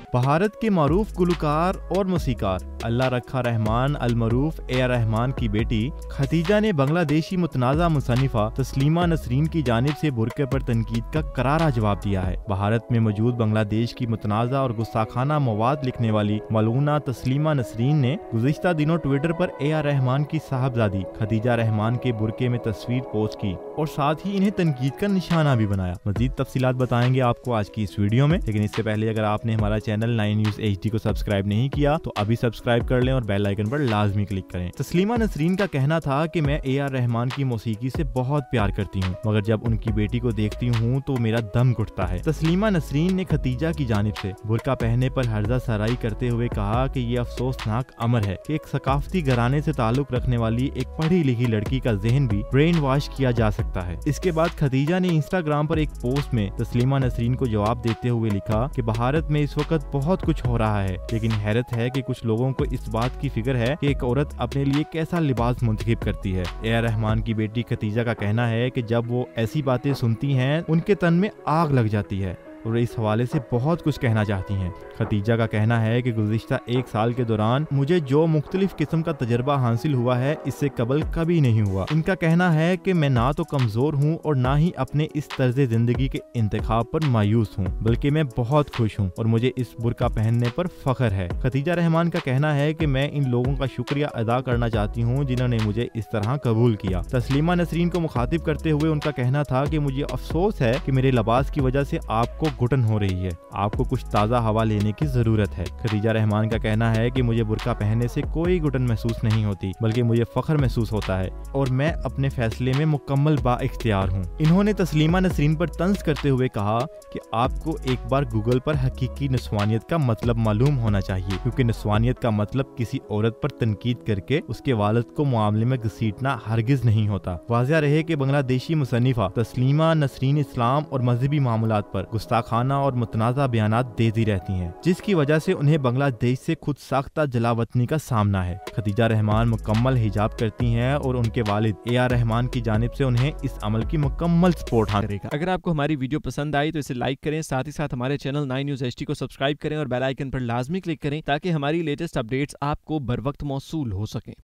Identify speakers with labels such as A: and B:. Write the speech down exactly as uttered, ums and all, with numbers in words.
A: भारत के मारूफ गुलकार और मौसीकार अल्लाह रखा रहमान अलमरूफ ए आर रहमान की बेटी खतीजा ने बांग्लादेशी मुतनाज़ा मुसन्निफा तस्लीमा नसरीन की जानिब से बुरके पर तनकीद का करारा जवाब दिया है। भारत में मौजूद बांग्लादेश की मुतनाज़ा और गुस्ताखाना मवाद लिखने वाली मलूना तस्लीमा नसरीन ने गुज़िश्ता दिनों ट्विटर पर ए आर रहमान की साहबजादी खतीजा रहमान के बुरके में तस्वीर पोस्ट की और साथ ही इन्हें तनकीद का निशाना भी बनाया। मजीद तफसीलात बताएंगे आपको आज की इस वीडियो में, लेकिन इससे पहले अगर आपने हमारा channel nine news H D को सब्सक्राइब नहीं किया तो अभी सब्सक्राइब कर लें और बेल आइकन पर लाजमी क्लिक करें। तस्लीमा नसरीन का कहना था कि मैं ए आर रहमान की मौसीकी से बहुत प्यार करती हूँ, मगर जब उनकी बेटी को देखती हूँ तो मेरा दम घुटता है। तस्लीमा नसरीन ने खतीजा की जानिब से बुरका पहनने पर हर्जा सराई करते हुए कहा कि ये अफसोसनाक अमर है कि एक सकाफती घराने से ताल्लुक रखने वाली एक पढ़ी लिखी लड़की का जहन भी ब्रेन वॉश किया जा सकता है। इसके बाद खतीजा ने इंस्टाग्राम पर एक पोस्ट में तस्लीमा नसरीन को जवाब देते हुए लिखा कि भारत में इस वक्त बहुत कुछ हो रहा है, लेकिन हैरत है कि कुछ लोगों को इस बात की फिक्र है कि एक औरत अपने लिए कैसा लिबास मुंतखब करती है। ए आर रहमान की बेटी खतीजा का कहना है कि जब वो ऐसी बातें सुनती हैं उनके तन में आग लग जाती है और इस हवाले से बहुत कुछ कहना चाहती हैं। खतीजा का कहना है कि गुज़िश्ता एक साल के दौरान मुझे जो मुख्तलिफ किस्म का तजर्बा हासिल हुआ है इससे कबल कभी नहीं हुआ। इनका कहना है कि मैं ना तो कमजोर हूँ और ना ही अपने इस तर्ज जिंदगी के इंतखाब पर मायूस हूँ, बल्कि मैं बहुत खुश हूँ और मुझे इस बुरका पहनने पर फख्र है। खतीजा रहमान का कहना है कि मैं इन लोगों का शुक्रिया अदा करना चाहती हूँ जिन्होंने मुझे इस तरह कबूल किया। तस्लीमा नसरीन को मुखातिब करते हुए उनका कहना था कि मुझे अफसोस है कि मेरे लिबास की वजह से आपको घुटन हो रही है, आपको कुछ ताज़ा हवा लेने की जरूरत है। खतीजा रहमान का कहना है कि मुझे बुरका पहनने से कोई घुटन महसूस नहीं होती, बल्कि मुझे फख्र महसूस होता है और मैं अपने फैसले में मुकम्मल बाइख्तियार हूँ। इन्होंने तस्लीमा नसरीन पर तंज करते हुए कहा कि आपको एक बार गूगल पर हकीकी नस्वानियत का मतलब मालूम होना चाहिए, क्योंकि नस्वानियत का मतलब किसी औरत पर तनकीद करके उसके वालिद को मामले में घसीटना हरगिज नहीं होता। वाज़िह रहे कि बांग्लादेशी मुसन्निफा तस्लीमा नसरीन इस्लाम और मजहबी मामलात पर गुस्ताखाना और मुतनाज़ा बयानात देती रहती हैं, जिसकी वजह से उन्हें बांग्लादेश से खुद साख्ता जलावतनी का सामना है। खतीजा रहमान मुकम्मल हिजाब करती हैं और उनके वालिद ए आर रहमान की जानिब से उन्हें इस अमल की मुकम्मल सपोर्ट करेगा।
B: अगर आपको हमारी वीडियो पसंद आई तो इसे लाइक करें, साथ ही साथ हमारे channel nine news H D को सब्सक्राइब करें और बेल आइकन पर लाजमी क्लिक करें ताकि हमारी लेटेस्ट अपडेट्स आपको बर वक्त मौसूल हो सकें।